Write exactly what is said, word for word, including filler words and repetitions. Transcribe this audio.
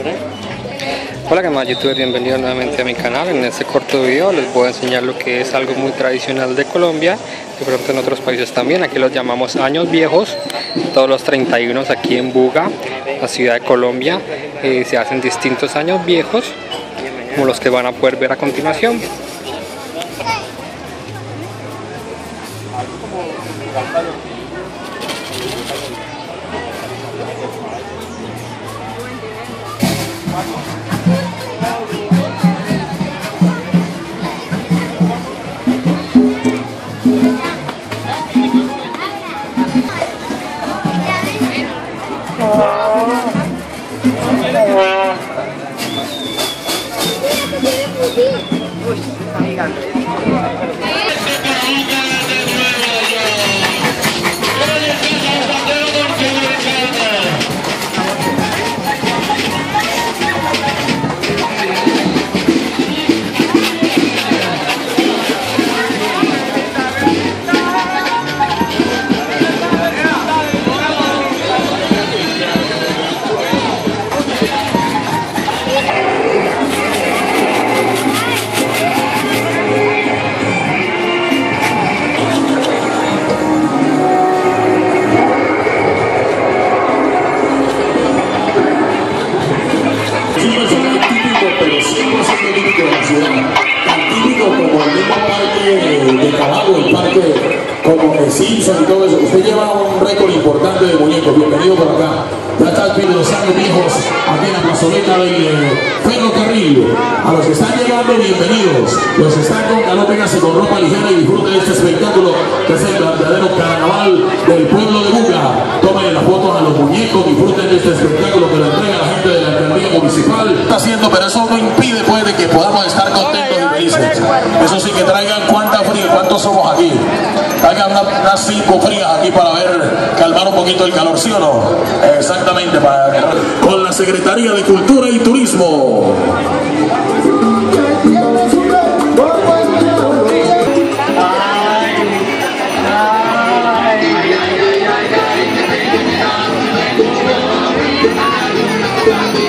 Hola, ¿qué más, youtubers? Bienvenidos nuevamente a mi canal. En este corto video les voy a enseñar lo que es algo muy tradicional de Colombia, de pronto en otros países también. Aquí los llamamos años viejos. Todos los treinta y uno aquí en Buga, la ciudad de Colombia, eh, se hacen distintos años viejos, como los que van a poder ver a continuación. Como el Simpson y todo eso. Usted lleva un récord importante de muñecos. Bienvenido por acá. Ya está el pie de los años viejos aquí en la plazoleta del eh, ferrocarril. A los que están llegando, bienvenidos. Los que están con calor, vénganse con ropa ligera y disfruten de este espectáculo que es el verdadero carnaval del pueblo de Buga. Tomen las fotos a los muñecos, disfruten de este espectáculo que le entrega la gente de la alcaldía municipal. Está haciendo, pero eso no impide pues de que podamos estar contentos y felices. Eso sí, que traigan cuánta fría, cuántos somos aquí. Traigan una, unas cinco frías aquí para ver, calmar un poquito el calor, ¿sí o no? Exactamente, para, con la Secretaría de Cultura y Turismo. Ay, ay, ay, ay, ay, ay, ay, ay, ay, ay, ay, ay, ay, ay, ay, ay, ay,